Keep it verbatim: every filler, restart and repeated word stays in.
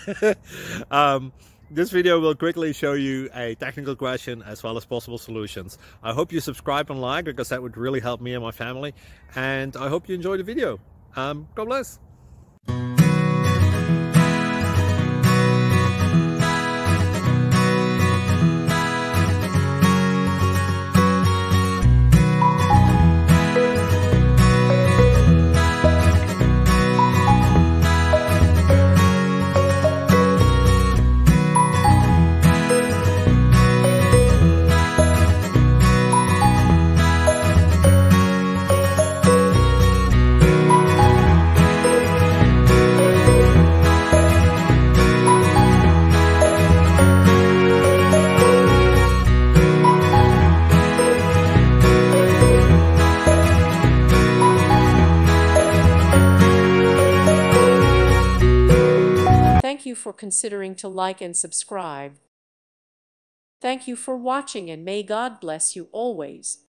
um, this video will quickly show you a technical question as well as possible solutions. I hope you subscribe and like, because that would really help me and my family. And I hope you enjoy the video. Um, God bless. Thank you for considering to like and subscribe. Thank you for watching, and may God bless you always.